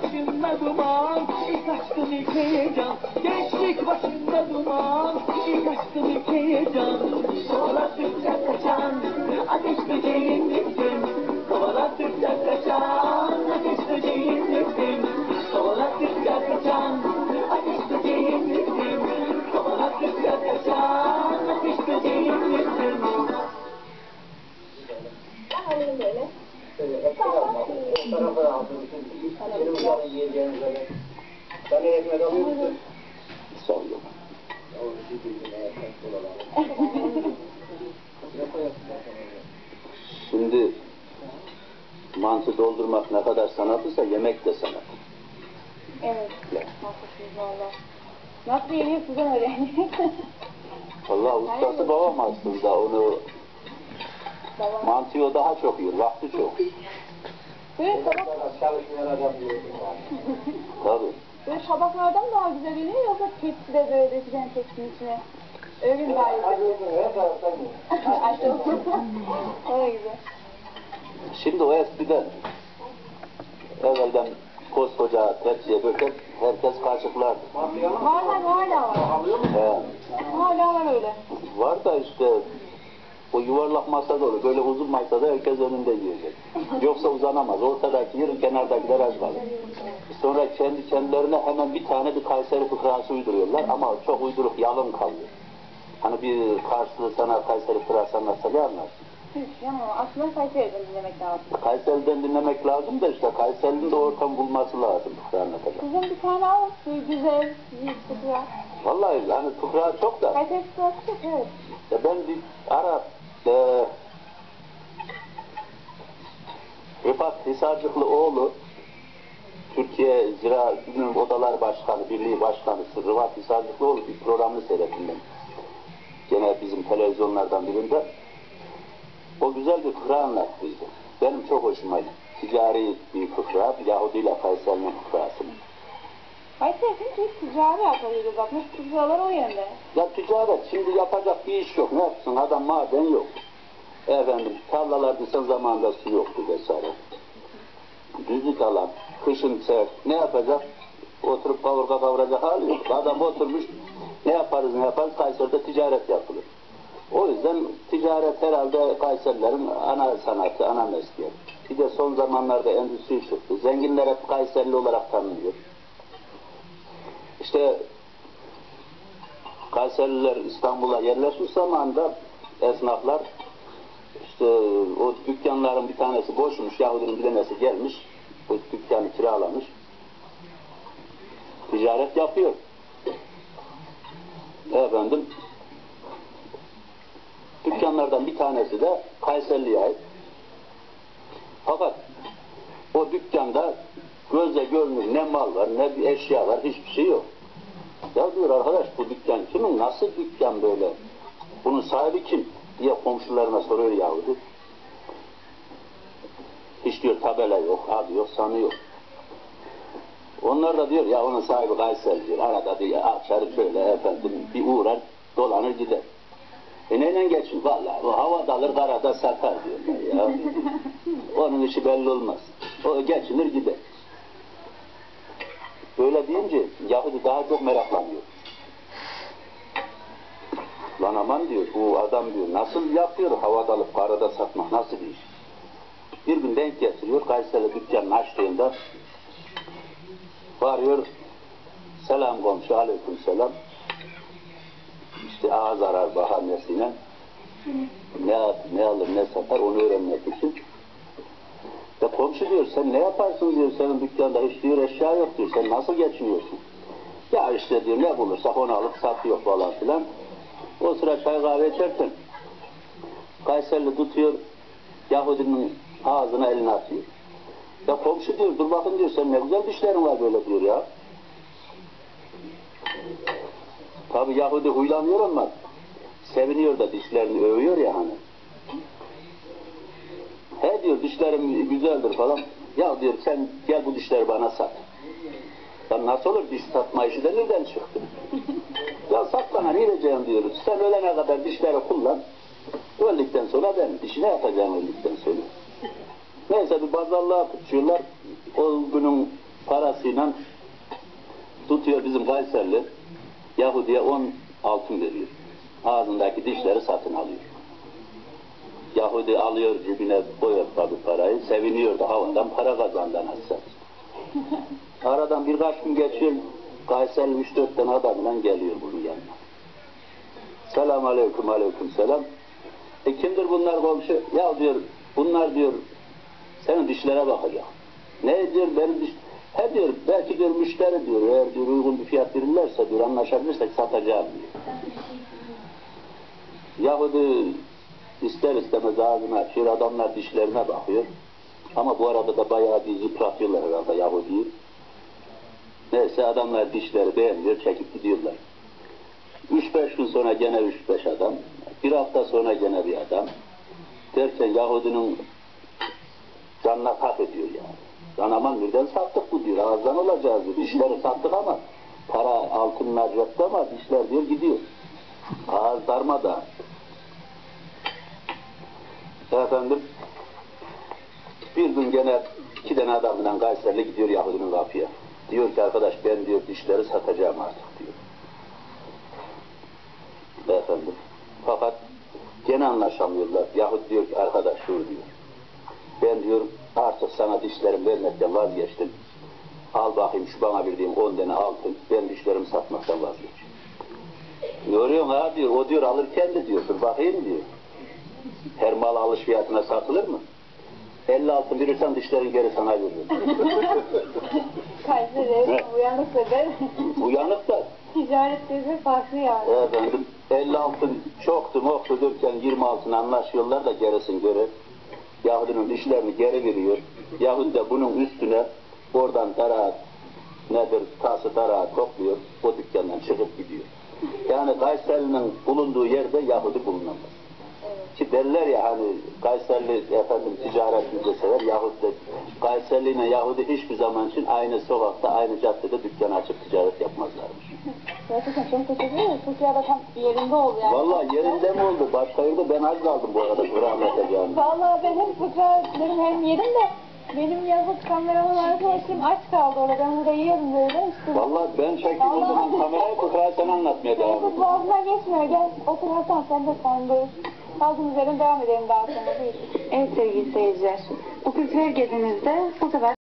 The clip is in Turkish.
başında duman, ilk aşkın ilk heyecan. Gençlik başında duman, ilk aşkın ilk heyecan. Kovaladıkça kaçan, ateş böceğin misin? Kovaladıkça kaçan, ateş böceğin misin? Kovaladıkça kaçan, ateş böceğin misin? Kovaladıkça kaçan, ateş böceğin misin? Aynen öyle. O tarafa aldım. Benim uzanın yiyeceğiniz zaman. Sen de ekmek alıyor musun? Sağ olun. Şimdi mantı doldurmak ne kadar sanatıysa yemek de sanat. Evet. Haklısınız valla. Nasıl yeniyor sizden öğrendik? Valla ustası babam aslında onu mantıyı o daha çok yiyor, vakti çok. Böyle Çalışmayan adam diyorsun yani. Tabii. böyle tabaklardan daha güzel yeniyor yoksa tepside böyle dökülen tepsinin içine. Öyle mi daha iyi? Her taraftan yiyor. Aşağı. Öyle gibi. Şimdi o eskiden evvelden koskoca tepsiye döker, herkes kaşıklardı. Hala var. Alıyor musun? Hala var öyle. Var da işte o yuvarlak masada olur, böyle uzun masada herkes önünde yiyecek. Yoksa uzanamaz, ortadaki yer, kenardakiler az kalır. Sonra kendi kendilerine hemen bir tane bir Kayseri fıkrası uyduruyorlar ama çok uyduruk, yalın kalıyor. Hani bir karşılığı sana Kayseri fıkrası anlatsa ne anlarsın? Ama aslında Kayseri'den dinlemek lazım. Kayseri'den dinlemek lazım da işte Kayseri'nin de ortam bulması lazım fıkra anlatacak. Sizin bir tane al, güzel, büyük fıkra. Vallahi hani fıkra çok da. Kayseri fıkrası çok, evet. Ya ben bir ara Rıfat Hisarcıklıoğlu Türkiye Ziraat Odalar Başkanı, Birliği Başkanı Rıfat Hisarcıklıoğlu bir programını seyrettim ben. Gene bizim televizyonlardan birinde. O güzel bir fıkra anlattıydı. Benim çok hoşuma gitti. Ticari bir fıkra, Yahudi ile Kayseri'nin fıkrasını. Kayseri'nin hiç ticari yapıyordu bak, fıkralar o yönde. Ya ticaret, şimdi yapacak bir iş yok. Ne yapsın? Adam maden yok. Efendim, tarlalar desen zamanında su yoktu vesaire. Düzlük alan, kışın ser, ne yapacak? Oturup kavurga kavuracak hali yok. Adam oturmuş, ne yaparız Kayseri'de ticaret yapılır. O yüzden ticaret herhalde Kayserilerin ana sanatı, ana mesleği. Bir de son zamanlarda endüstri çıktı. Zenginler hep Kayserili olarak tanınıyor. İşte Kayserililer İstanbul'a yerleşmiş zamanında esnaflar işte o dükkanların bir tanesi boşmuş, Yahudinin bir tanesi gelmiş, o dükkanı kiralamış, ticaret yapıyor. Efendim, dükkanlardan bir tanesi de Kayserili'ye ait. Fakat o dükkanda gözle görünür ne mal var, ne bir eşya var, hiçbir şey yok. Ya diyor arkadaş, bu dükkan kimin, nasıl dükkan böyle, bunun sahibi kim diye komşularına soruyor Yahudi. Hiç diyor tabela yok, adı yok, sanı yok. Onlar da diyor ya onun sahibi Kayseri diyor, arada diyor akşarı şöyle efendim bir uğrar, dolanır gider. Neyle geçin? Vallahi o havada alır, karada satar diyorlar ya. Onun işi belli olmaz. O geçinir gider. Böyle deyince Yahudi daha çok meraklanıyor. Lan aman diyor, bu adam diyor, nasıl yapıyor havada alıp karada satmak, nasıl bir iş? Bir gün denk getiriyor, Kayseri dükkanını açtığında varıyor, selam komşu, aleyküm selam. İşte ağız arar bahanesiyle ne alır ne satar onu öğrenmek için. Ya komşu diyor, sen ne yaparsın diyor, senin dükkanda hiç diyor eşya yok diyor, sen nasıl geçiniyorsun? Ya işte diyor, ne bulursak onu alıp satıyor falan filan. O sıra çay kahve içerken Kayserili tutuyor, Yahudinin ağzına elini atıyor. Ya komşu diyor, dur bakın diyor, sen ne güzel dişlerin var böyle diyor ya. Tabi Yahudi huylanıyor ama seviniyor da dişlerini övüyor ya hani. He diyor, dişlerim güzeldir falan. Ya diyor, sen gel bu dişleri bana sat. Ya nasıl olur, diş satma işi de nereden çıktı? Ya sat bana, ne diyeceğim diyoruz. Sen ölene kadar dişleri kullan. Öldükten sonra ben dişi ne yapacağım öldükten sonra. Neyse bir pazarlığa tutuyorlar. O günün parasıyla tutuyor bizim Kayserli, Yahudi'ye 10 altın veriyor. Ağzındaki dişleri satın alıyor. Yahudi alıyor cebine koyuyor tabi parayı, seviniyor da havadan para kazandan hasret. Aradan birkaç gün geçiyor, Kayserli 3-4 tane adamla geliyor bunun yanına. Selamun aleyküm, aleyküm selam. Kimdir bunlar komşu? Ya diyor, bunlar diyor, senin dişlere bakacak. Ne diyor, benim diş... He diyor, belki diyor müşteri diyor, eğer diyor uygun bir fiyat verirlerse diyor, anlaşabilirsek satacağım diyor. Yahudi ister istemez ağzını açıyor, adamlar dişlerine bakıyor. Ama bu arada da bayağı bir yıpratıyorlar herhalde Yahudi'yi. Neyse adamlar dişleri beğenmiyor, çekip gidiyorlar. 3-5 gün sonra gene 3-5 adam, bir hafta sonra gene bir adam. Derken Yahudinin canına tak ediyor yani. Lan aman birden sattık bu diyor, ağızdan olacağız diyor. Dişleri sattık ama para altınlar yoktu ama dişler diyor gidiyor. Ağız darmadan. Efendim, bir gün gene 2 tane adamla Kayserli gidiyor Yahudinin kapıya. Diyor ki arkadaş ben diyor dişleri satacağım artık diyor. Efendim, fakat gene anlaşamıyorlar. Yahudi diyor ki arkadaş dur diyor. Ben diyor artık sana dişlerimi vermekten vazgeçtim. Al bakayım şu bana verdiğin 10 tane altın. Ben dişlerimi satmaktan vazgeçtim. Ne oluyorsun ha diyor. O diyor alırken de diyor. Dur bakayım diyor. Her mal alış fiyatına satılır mı? 50 altın verirsen dişlerin geri sana veririm. Kayseri uyanık da Uyanık da. ticaret dedi farklı yani. Efendim 50 altın çoktu moktu derken 20 altın anlaşıyorlar da gerisin göre. Yahudinin dişlerini geri veriyor. Yahudi de bunun üstüne oradan dara nedir tası dara topluyor. O dükkandan çıkıp gidiyor. Yani Kayserli'nin bulunduğu yerde Yahudi bulunamaz. Evet. Ki derler ya hani Kayserli efendim ticaretini de sever. Yahudi de Kayserli ile Yahudi hiçbir zaman için aynı sokakta aynı caddede dükkan açıp ticaret yapmazlarmış. Gerçekten çok teşekkür ederim. Türkiye'de tam yerinde oldu yani. Vallahi yerinde mi oldu? Başka yerde ben az kaldım bu arada. Rahmet edeceğim. Vallahi ben hem fıkra dedim hem yedim de benim yazık kameraman arkadaşım aç kaldı orada. Ben burada yiyorum böyle işte. Vallahi ben çektim o zaman kamerayı fıkrayı sen anlatmaya devam Benim edin. boğazına geçmiyor. Gel otur Hasan sen de sen de. Kaldığımız yerden devam edelim daha sonra. Buyurun. Evet sevgili seyirciler, bu kültürel gezimizde bu sefer